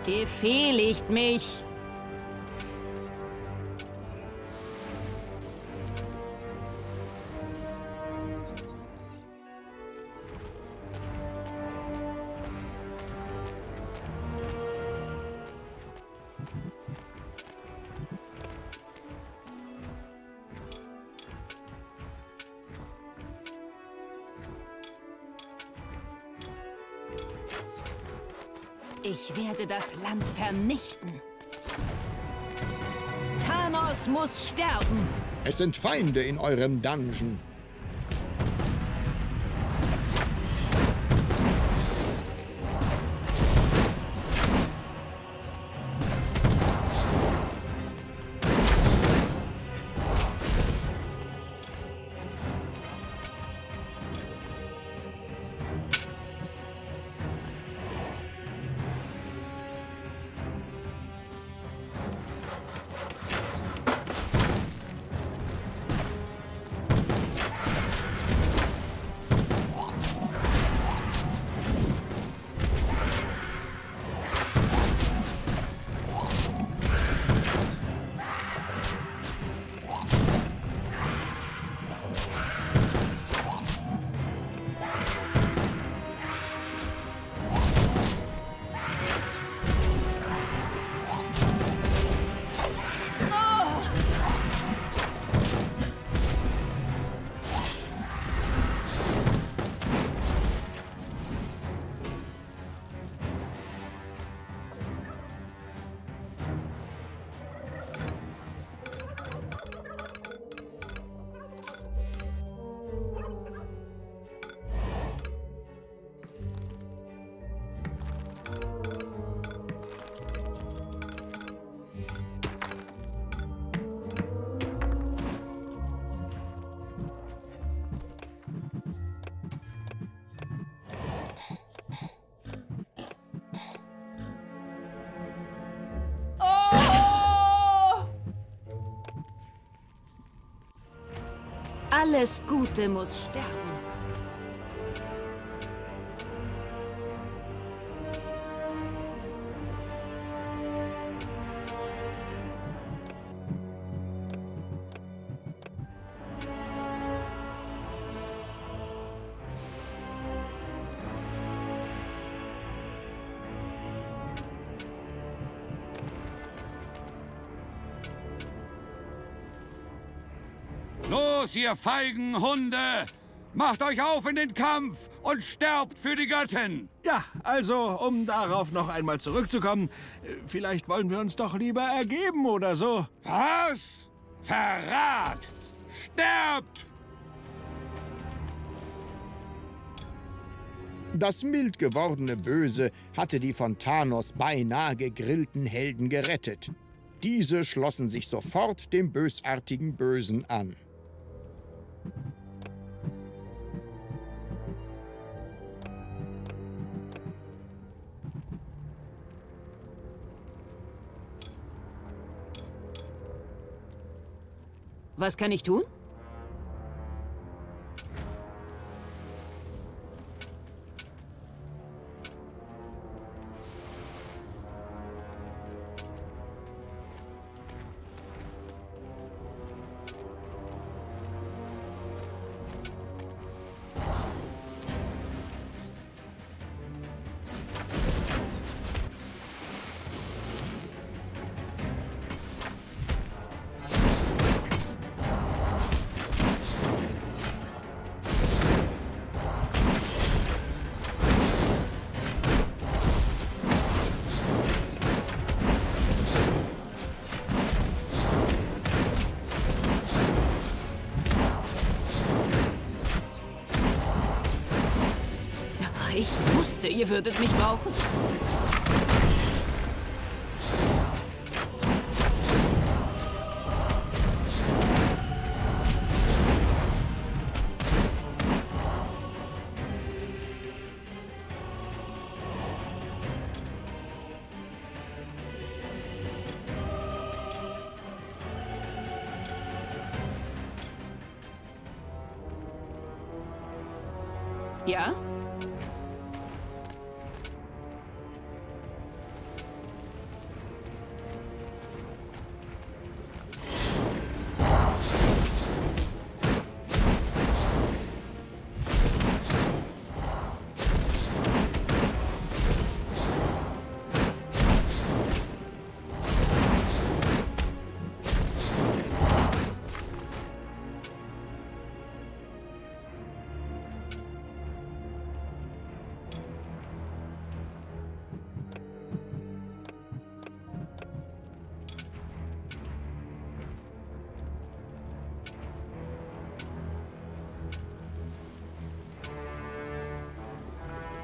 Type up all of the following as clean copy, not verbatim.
Befehligt mich! Ich werde das Land vernichten. Thanos muss sterben. Es sind Feinde in eurem Dungeon. Alles Gute muss sterben. Los, ihr feigen Hunde! Macht euch auf in den Kampf und sterbt für die Göttin! Ja, also, um darauf noch einmal zurückzukommen, vielleicht wollen wir uns doch lieber ergeben oder so. Was? Verrat! Sterbt! Das mild gewordene Böse hatte die von Thanos beinahe gegrillten Helden gerettet. Diese schlossen sich sofort dem bösartigen Bösen an. Was kann ich tun? Ich wusste, ihr würdet mich brauchen. Ja?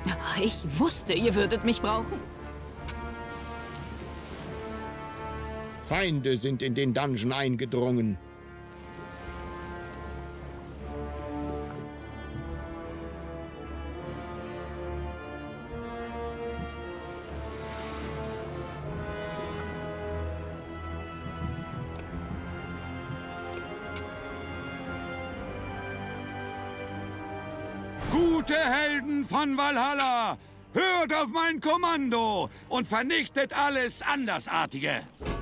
Ich wusste, ihr würdet mich brauchen. Feinde sind in den Dungeon eingedrungen. Gute Helden von Valhalla, hört auf mein Kommando und vernichtet alles Andersartige.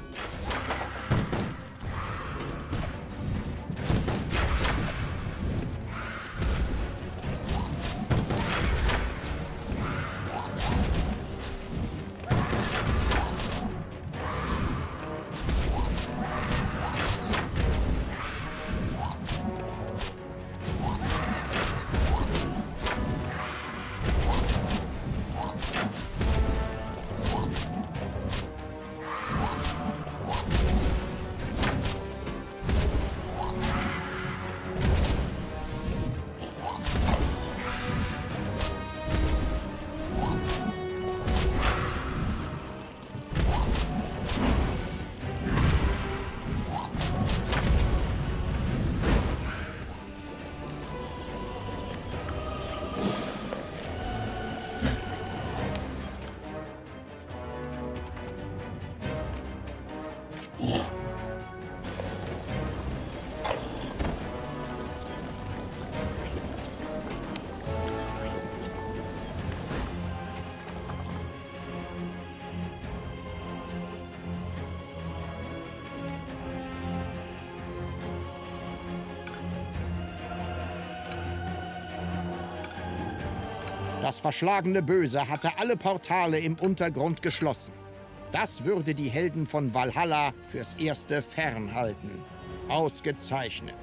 Das verschlagene Böse hatte alle Portale im Untergrund geschlossen. Das würde die Helden von Valhalla fürs Erste fernhalten. Ausgezeichnet.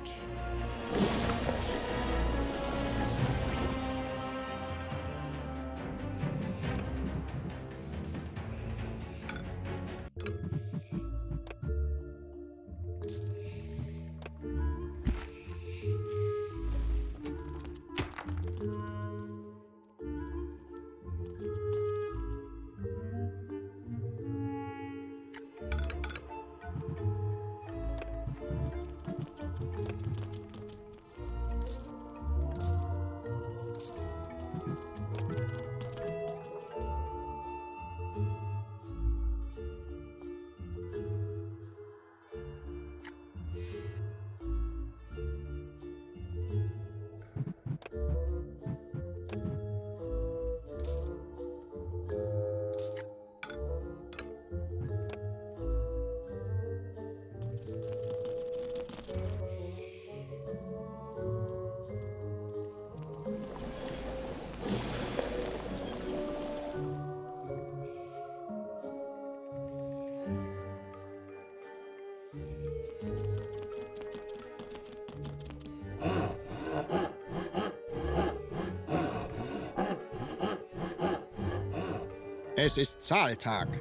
Es ist Zahltag.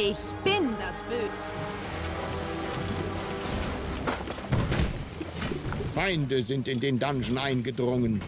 Ich bin das Böse. Feinde sind in den Dungeon eingedrungen.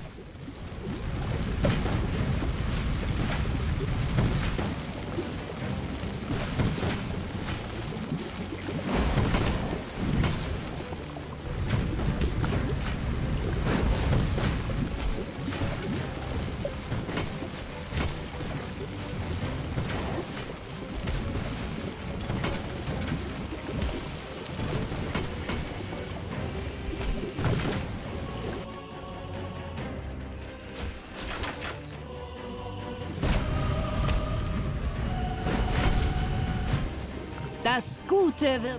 Das Gute wird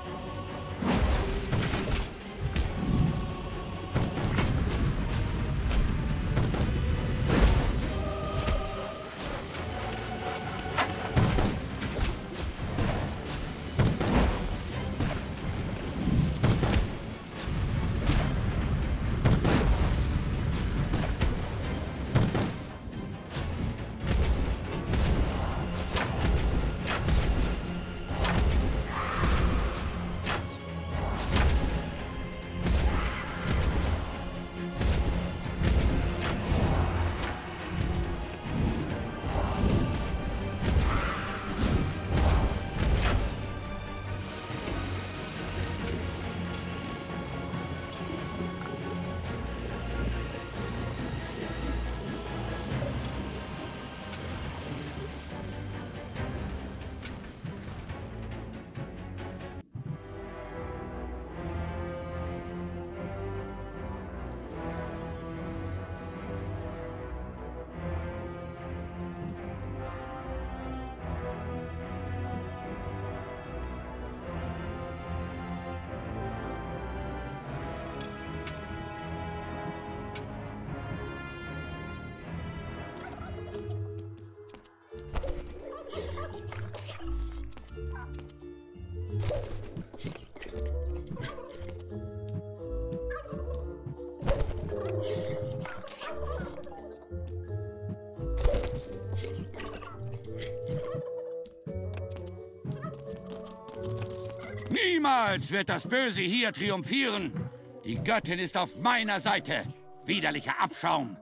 Niemals wird das Böse hier triumphieren. Die Göttin ist auf meiner Seite. Widerlicher Abschaum.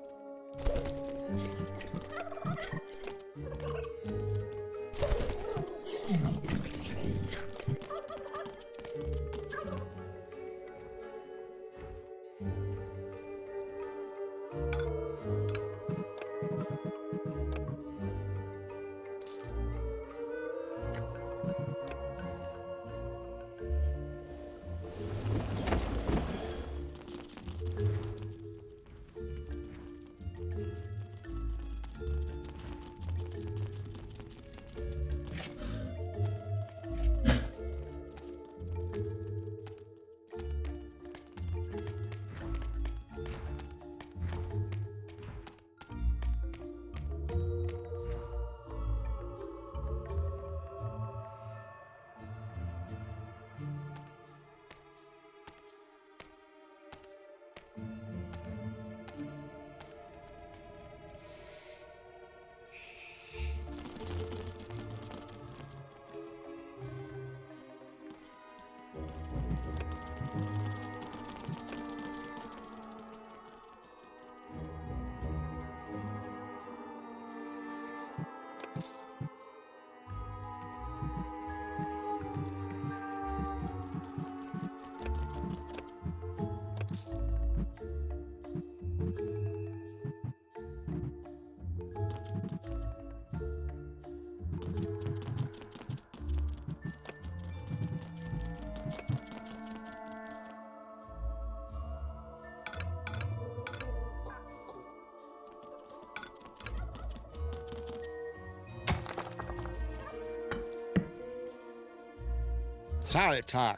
Zahltag.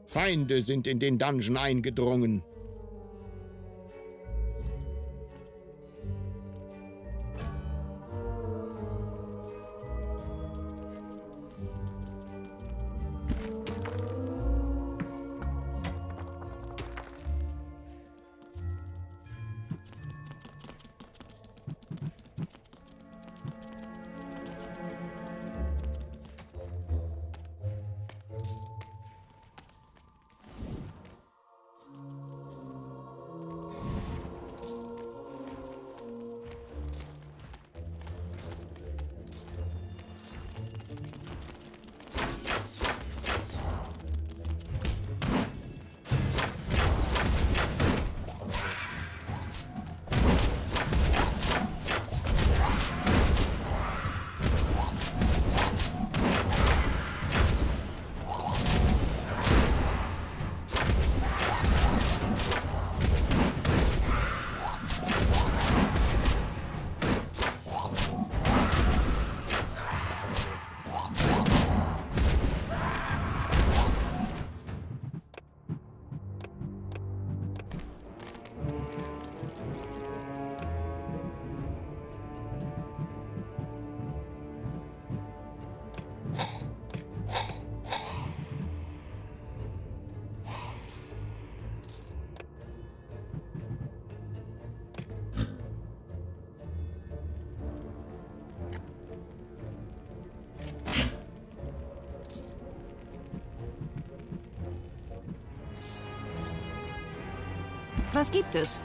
Feinde sind in den Dungeon eingedrungen. Was gibt es?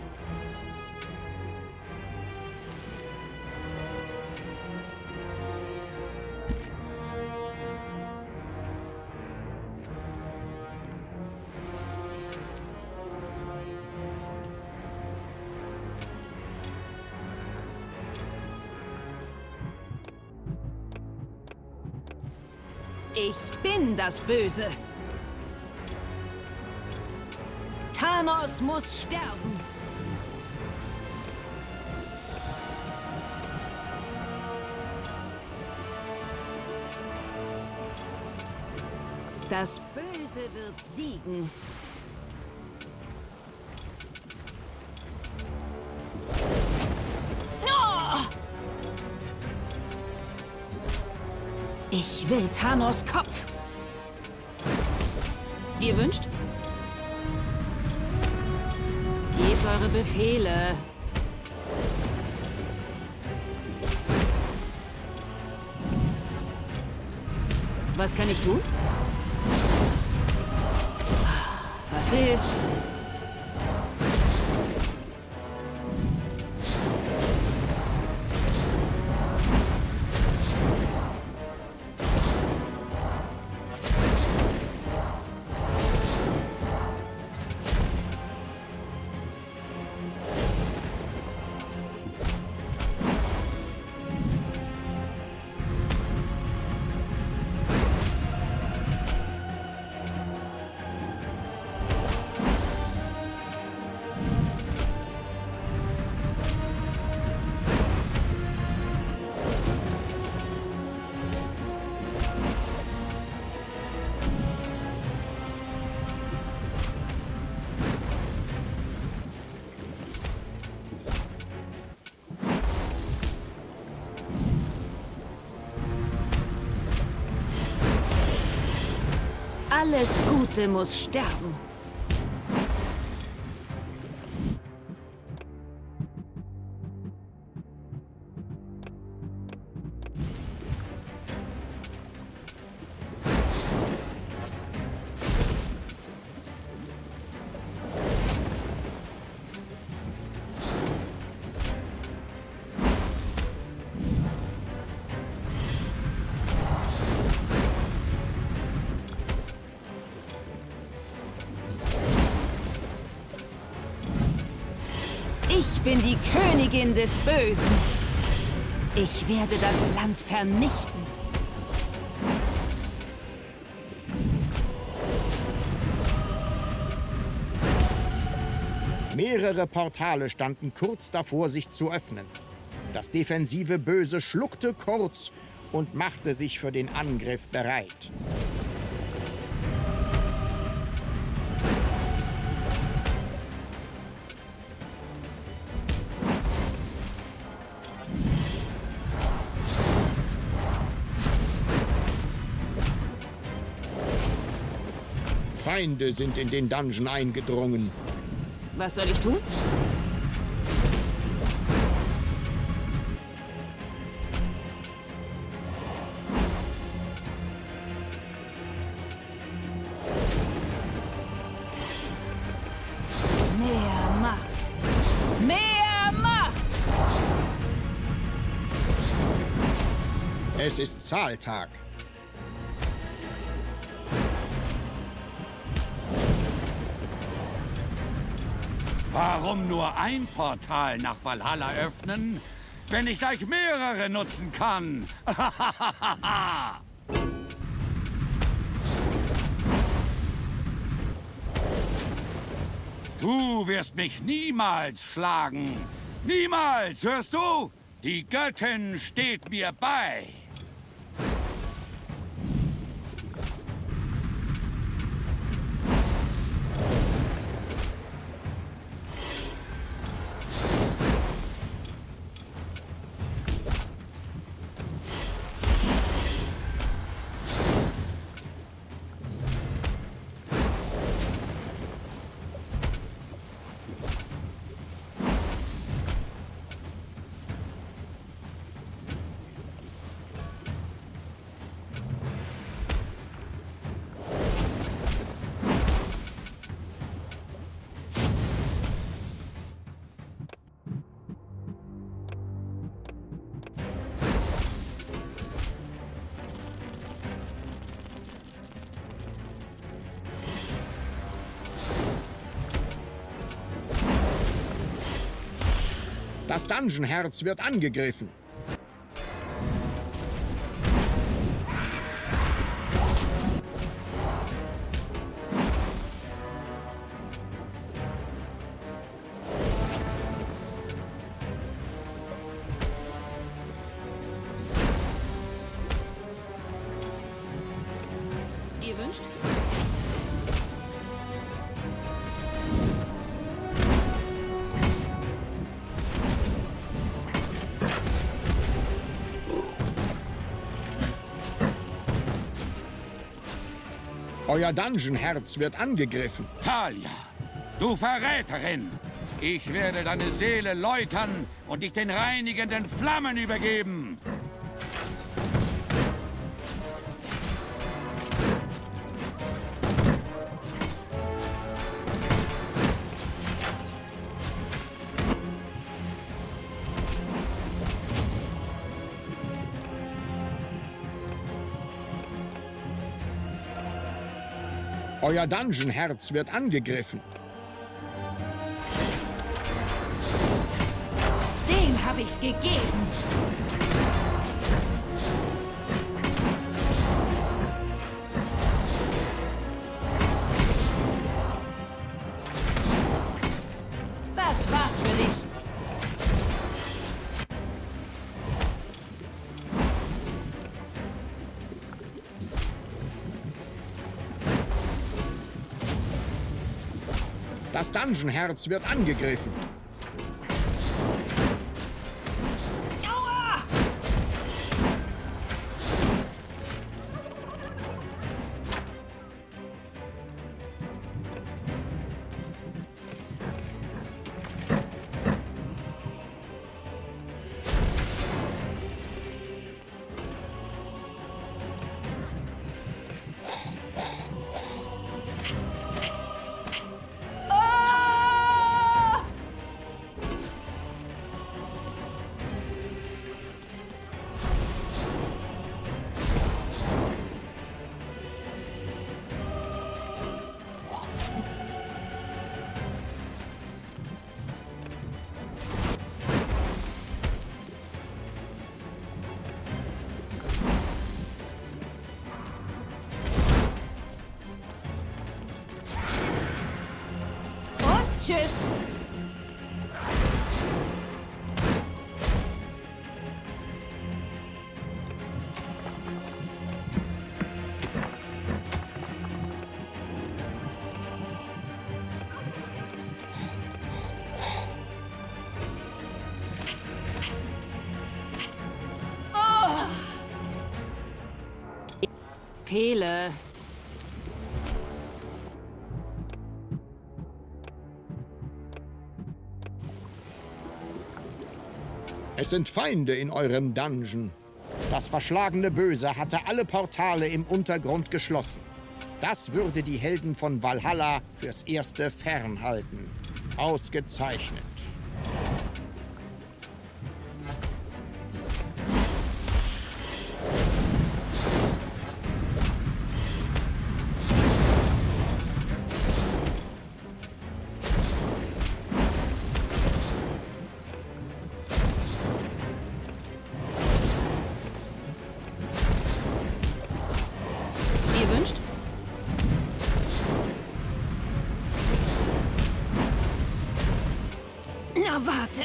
Ich bin das Böse. Thanos muss sterben. Das Böse wird siegen. Oh! Ich will Thanos Kopf. Ihr wünscht? Gebt eure Befehle. Was kann ich tun? Was ist? Alles Gute muss sterben. Ich bin die Königin des Bösen. Ich werde das Land vernichten. Mehrere Portale standen kurz davor, sich zu öffnen. Das defensive Böse schluckte kurz und machte sich für den Angriff bereit. Feinde sind in den Dungeon eingedrungen. Was soll ich tun? Mehr Macht! Mehr Macht! Es ist Zahltag. Warum nur ein Portal nach Valhalla öffnen, wenn ich gleich mehrere nutzen kann? Du wirst mich niemals schlagen. Niemals, hörst du? Die Göttin steht mir bei. Das Dungeon-Herz wird angegriffen. Ihr wünscht? Euer Dungeon-Herz wird angegriffen. Thalia, du Verräterin! Ich werde deine Seele läutern und dich den reinigenden Flammen übergeben! Euer Dungeon-Herz wird angegriffen. Dem hab ich's gegeben. Das war's für dich. Das Dungeon-Herz wird angegriffen. Aua! Tschüss. Pele. Es sind Feinde in eurem Dungeon. Das verschlagene Böse hatte alle Portale im Untergrund geschlossen. Das würde die Helden von Valhalla fürs Erste fernhalten. Ausgezeichnet. Ihr wünscht? Na, warte.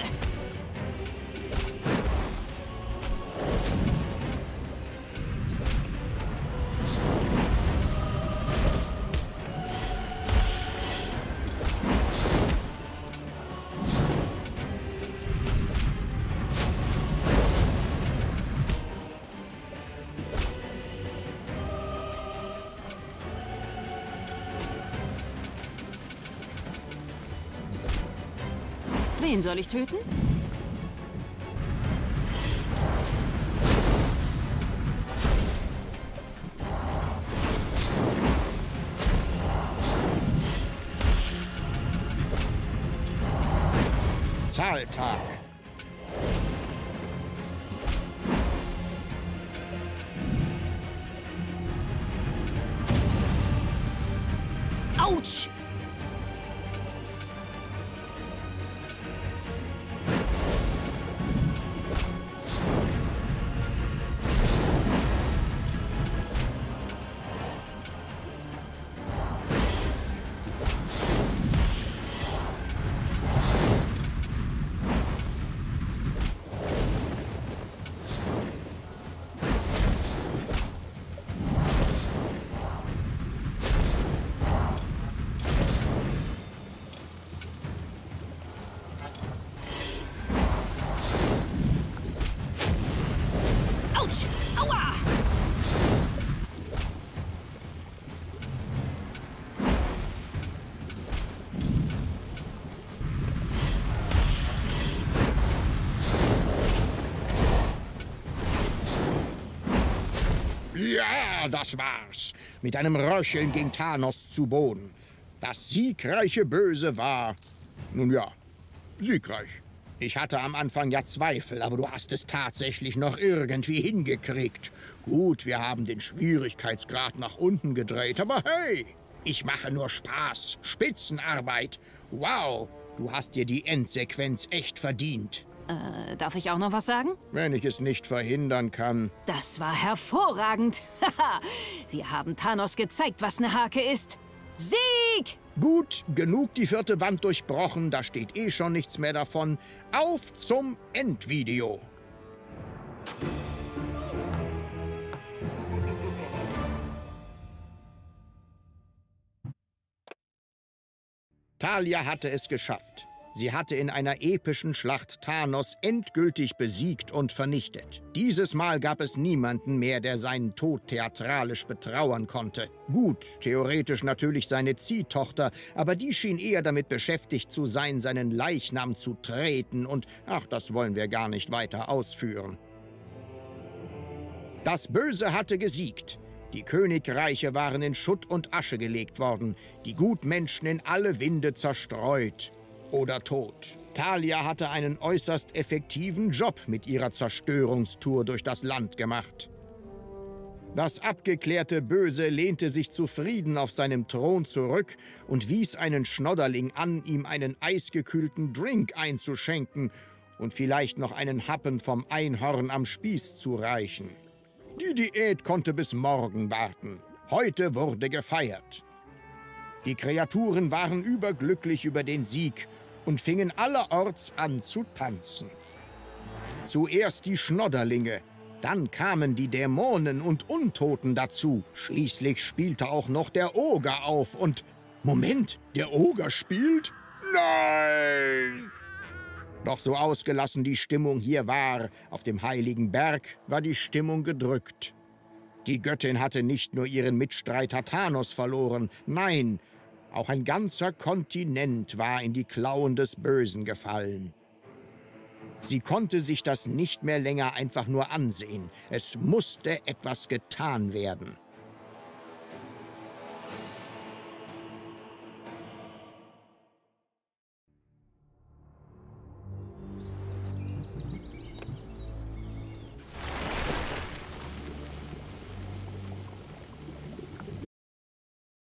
Wen soll ich töten? Zahltag. Autsch! Autsch! Aua! Ja, das war's. Mit einem Röcheln ging Thanos zu Boden. Das siegreiche Böse war, nun ja, siegreich. Ich hatte am Anfang ja Zweifel, aber du hast es tatsächlich noch irgendwie hingekriegt. Gut, wir haben den Schwierigkeitsgrad nach unten gedreht, aber hey, ich mache nur Spaß, Spitzenarbeit. Wow, du hast dir die Endsequenz echt verdient. Darf ich auch noch was sagen? Wenn ich es nicht verhindern kann. Das war hervorragend. Haha, wir haben Thanos gezeigt, was eine Hake ist. Sieg! Gut, genug die vierte Wand durchbrochen, da steht eh schon nichts mehr davon. Auf zum Endvideo. Thalia hatte es geschafft. Sie hatte in einer epischen Schlacht Thanos endgültig besiegt und vernichtet. Dieses Mal gab es niemanden mehr, der seinen Tod theatralisch betrauern konnte. Gut, theoretisch natürlich seine Ziehtochter, aber die schien eher damit beschäftigt zu sein, seinen Leichnam zu treten und, ach, das wollen wir gar nicht weiter ausführen. Das Böse hatte gesiegt. Die Königreiche waren in Schutt und Asche gelegt worden, die Gutmenschen in alle Winde zerstreut oder tot. Thalia hatte einen äußerst effektiven Job mit ihrer Zerstörungstour durch das Land gemacht. Das abgeklärte Böse lehnte sich zufrieden auf seinem Thron zurück und wies einen Schnodderling an, ihm einen eisgekühlten Drink einzuschenken und vielleicht noch einen Happen vom Einhorn am Spieß zu reichen. Die Diät konnte bis morgen warten. Heute wurde gefeiert. Die Kreaturen waren überglücklich über den Sieg und fingen allerorts an zu tanzen. Zuerst die Schnodderlinge, dann kamen die Dämonen und Untoten dazu. Schließlich spielte auch noch der Oger auf und... Moment, der Oger spielt? Nein! Doch so ausgelassen die Stimmung hier war, auf dem heiligen Berg war die Stimmung gedrückt. Die Göttin hatte nicht nur ihren Mitstreiter Thanos verloren, nein, auch ein ganzer Kontinent war in die Klauen des Bösen gefallen. Sie konnte sich das nicht mehr länger einfach nur ansehen. Es musste etwas getan werden.